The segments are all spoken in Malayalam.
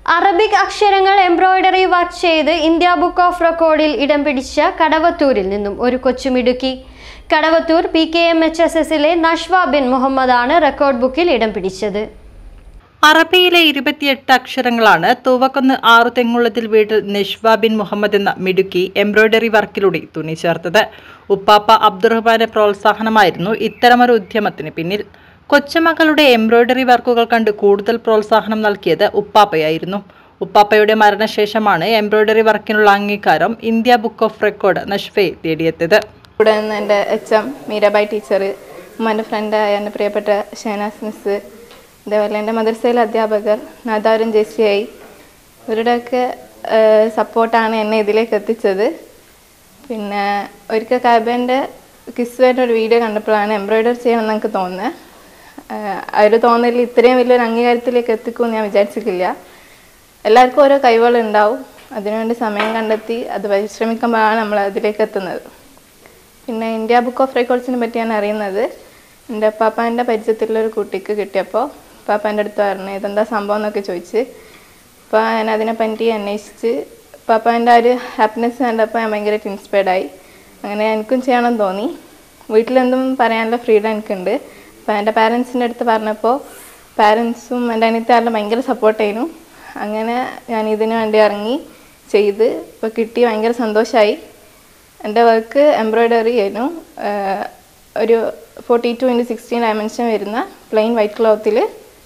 അറബിക് അക്ഷരങ്ങൾ എംബ്രോയിഡറി വർക്ക് ചെയ്ത് ഇന്ത്യ ബുക്ക് ഓഫ് റെക്കോർഡിൽ ഇടം പിടിച്ച കടവത്തൂരിൽ നിന്നും ഒരു കൊച്ചുമിടുക്കി. കടവത്തൂർ PKMHSSലെ നഷ്വ ബിൻ മുഹമ്മദാണ് റെക്കോർഡ് ബുക്കിൽ ഇടം പിടിച്ചത്. അറബിയിലെ 28 അക്ഷരങ്ങളാണ് തൂവക്കുന്ന് ആറുതെങ്ങുള്ളതിൽ വീട്ടിൽ നഷ്വ ബിൻ മുഹമ്മദ് എന്ന മിടുക്കി എംബ്രോയിഡറി വർക്കിലൂടെ തുന്നി ചേർത്തത്. ഉപ്പാപ്പ അബ്ദുറഹ്മാന്റെ പ്രോത്സാഹനമായിരുന്നു ഇത്തരമൊരു ഉദ്യമത്തിന് പിന്നിൽ. കൊച്ചുമകളുടെ എംബ്രോയിഡറി വർക്കുകൾ കണ്ട് കൂടുതൽ പ്രോത്സാഹനം നൽകിയത് ഉപ്പാപ്പയായിരുന്നു. ഉപ്പാപ്പയുടെ മരണശേഷമാണ് എംബ്രോയിഡറി വർക്കിനുള്ള അംഗീകാരം ഇന്ത്യ ബുക്ക് ഓഫ് റെക്കോർഡ് നഷ്വയെ തേടിയെത്തിയത്. കൂടെ നിന്ന് എൻ്റെ HM മീരാബായ് ടീച്ചർ, ഉമ്മാൻ്റെ ഫ്രണ്ടായ എൻ്റെ പ്രിയപ്പെട്ട ഷെഹനാസ് മിസ്, അതേപോലെ എൻ്റെ മദ്രസയിലെ അധ്യാപകർ നാദാവരൻ ജേസിയായി, ഇവരുടെയൊക്കെ സപ്പോർട്ടാണ് എന്നെ ഇതിലേക്ക് എത്തിച്ചത്. പിന്നെ ഒരിക്കൽ കാബേൻ്റെ കിസ്സുമായിട്ട് ഒരു വീഡിയോ കണ്ടപ്പോഴാണ് എംബ്രോയിഡറി ചെയ്യണമെന്ന് എനിക്ക് തോന്നുന്നത്. അവർ തോന്നലിൽ ഇത്രയും വലിയൊരു അംഗീകാരത്തിലേക്ക് എത്തിക്കുമെന്ന് ഞാൻ വിചാരിച്ചിട്ടില്ല. എല്ലാവർക്കും ഓരോ കഴിവുകളുണ്ടാവും, അതിനുവേണ്ടി സമയം കണ്ടെത്തി അത് പരിശ്രമിക്കുമ്പോഴാണ് നമ്മൾ അതിലേക്ക് എത്തുന്നത്. പിന്നെ ഇന്ത്യ ബുക്ക് ഓഫ് റെക്കോർഡ്സിനെ പറ്റിയാണ് അറിയുന്നത്. എൻ്റെ പാപ്പാൻ്റെ പരിചയത്തിലുള്ളൊരു കുട്ടിക്ക് കിട്ടിയപ്പോൾ പാപ്പാൻ്റെ അടുത്ത് പറഞ്ഞു ഇതെന്താ സംഭവം എന്നൊക്കെ ചോദിച്ച്. അപ്പോൾ ഞാൻ അതിനെപ്പറ്റി അന്വേഷിച്ച് പാപ്പാൻ്റെ ആ ഒരു ഹാപ്പിനെസ് കണ്ടപ്പോൾ ഞാൻ ഭയങ്കരമായിട്ട് ഇൻസ്പയർഡായി. അങ്ങനെ എനിക്കും ചെയ്യണമെന്ന് തോന്നി. വീട്ടിലെന്തും പറയാനുള്ള ഫ്രീഡം എനിക്കുണ്ട്. അപ്പോൾ എൻ്റെ പാരൻസിൻ്റെ അടുത്ത് പറഞ്ഞപ്പോൾ പാരൻസും എൻ്റെ അനിയത്തിയാരുടെ ഭയങ്കര സപ്പോർട്ടായിരുന്നു. അങ്ങനെ ഞാൻ ഇതിനു വേണ്ടി ഇറങ്ങി ചെയ്ത് ഇപ്പോൾ കിട്ടി. ഭയങ്കര സന്തോഷമായി. എൻ്റെ വർക്ക് എംബ്രോയിഡറി ആയിരുന്നു. ഒരു 42x16 ഡയമെൻഷൻ വരുന്ന പ്ലെയിൻ വൈറ്റ് ക്ലോത്തിൽ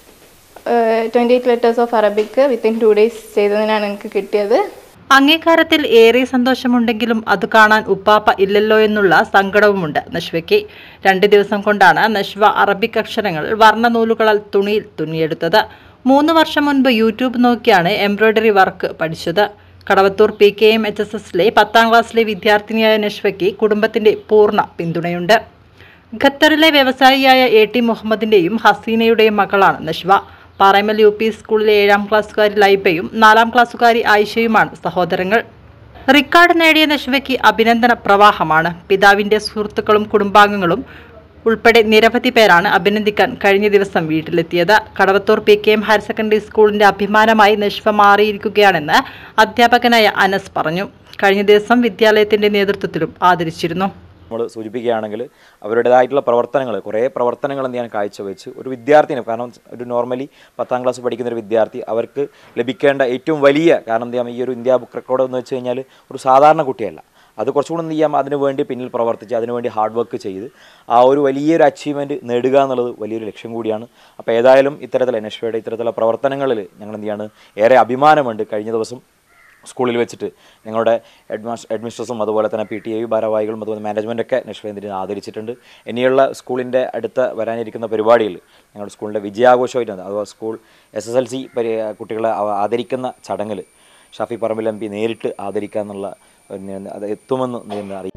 28 letters of Arabic within 2 days ചെയ്തതിനാണ് എനിക്ക് കിട്ടിയത്. അംഗീകാരത്തിൽ ഏറെ സന്തോഷമുണ്ടെങ്കിലും അത് കാണാൻ ഉപ്പാപ്പ ഇല്ലല്ലോ എന്നുള്ള സങ്കടവുമുണ്ട് നഷ്വയ്ക്ക്. 2 ദിവസം കൊണ്ടാണ് നഷ്വ അറബിക് അക്ഷരങ്ങൾ വർണ്ണനൂലുകളാൽ തുണിയിൽ തുന്നിയെടുത്തത്. 3 വർഷം മുൻപ് യൂട്യൂബ് നോക്കിയാണ് എംബ്രോയിഡറി വർക്ക് പഠിച്ചത്. കടവത്തൂർ PKMHSSലെ 10ാം ക്ലാസ്സിലെ വിദ്യാർത്ഥിനിയായ നഷ്വയ്ക്ക് കുടുംബത്തിന്റെ പൂർണ്ണ പിന്തുണയുണ്ട്. ഖത്തറിലെ വ്യവസായിയായ AT മുഹമ്മദിന്റെയും ഹസീനയുടെയും മകളാണ് നഷ്വ. പാറമൽ UP സ്കൂളിലെ 7ാം ക്ലാസ്സുകാരി ലൈബയും 4ാം ക്ലാസ്സുകാരി ആയിഷയുമാണ് സഹോദരങ്ങൾ. റിക്കാർഡ് നേടിയ നഷ്വയ്ക്ക് അഭിനന്ദന പ്രവാഹമാണ്. പിതാവിന്റെ സുഹൃത്തുക്കളും കുടുംബാംഗങ്ങളും ഉൾപ്പെടെ നിരവധി പേരാണ് അഭിനന്ദിക്കാൻ കഴിഞ്ഞ ദിവസം വീട്ടിലെത്തിയത്. കടവത്തൂർ PKM ഹയർ സെക്കൻഡറി സ്കൂളിന്റെ അഭിമാനമായി നഷ്വ മാറിയിരിക്കുകയാണെന്ന് അധ്യാപകനായ അനസ് പറഞ്ഞു. കഴിഞ്ഞ ദിവസം വിദ്യാലയത്തിന്റെ നേതൃത്വത്തിലും ആദരിച്ചിരുന്നു. നമ്മൾ സൂചിപ്പിക്കുകയാണെങ്കിൽ അവരുടേതായിട്ടുള്ള കുറേ പ്രവർത്തനങ്ങൾ എന്ത് ചെയ്യാൻ കാഴ്ചവെച്ച് ഒരു വിദ്യാർത്ഥിന്, കാരണം ഒരു നോർമലി 10ാം ക്ലാസ് പഠിക്കുന്ന ഒരു വിദ്യാർത്ഥി അവർക്ക് ലഭിക്കേണ്ട ഏറ്റവും വലിയ, കാരണം എന്ത് ചെയ്യാം, ഈ ഒരു ഇന്ത്യ ബുക്ക് റെക്കോർഡ് എന്ന് വെച്ച് കഴിഞ്ഞാൽ ഒരു സാധാരണ കുട്ടിയല്ല. അത് കുറച്ചുകൂടെ എന്ത് ചെയ്യാം, അതിനുവേണ്ടി പിന്നിൽ പ്രവർത്തിച്ച് അതിനുവേണ്ടി ഹാർഡ് വർക്ക് ചെയ്ത് ആ ഒരു വലിയൊരു അച്ചീവ്മെൻറ്റ് നേടുക എന്നുള്ളത് വലിയൊരു ലക്ഷ്യം കൂടിയാണ്. അപ്പോൾ ഏതായാലും ഇത്തരത്തിലുള്ള നഷ്വയുടെ ഇത്തരത്തിലുള്ള പ്രവർത്തനങ്ങളിൽ ഞങ്ങൾ എന്ത് ചെയ്യാണ്, ഏറെ അഭിമാനമുണ്ട്. കഴിഞ്ഞ ദിവസം സ്കൂളിൽ വെച്ചിട്ട് ഞങ്ങളുടെ ഹെഡ്മിസ്ട്രസും അതുപോലെ തന്നെ PTA ഭാരവാഹികളും അതുപോലെ മാനേജ്മെൻറ്റൊക്കെ നഷ്വയെ ആദരിച്ചിട്ടുണ്ട്. ഇനിയുള്ള സ്കൂളിൻ്റെ അടുത്ത വരാനിരിക്കുന്ന പരിപാടിയിൽ ഞങ്ങളുടെ സ്കൂളിൻ്റെ വിജയാഘോഷമായിട്ട് അഥവാ സ്കൂൾ SSLC കുട്ടികളെ ആദരിക്കുന്ന ചടങ്ങിൽ ഷാഫി പറമ്പിൽ MP നേരിട്ട് ആദരിക്കുക എന്നുള്ള അത് എത്തുമെന്ന് അറിയിക്കും.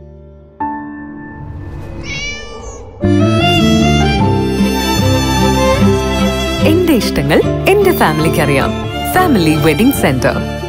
എന്റെ ഇഷ്ടങ്ങൾ എന്റെ ഫാമിലിക്ക് അറിയാം. Family wedding centre.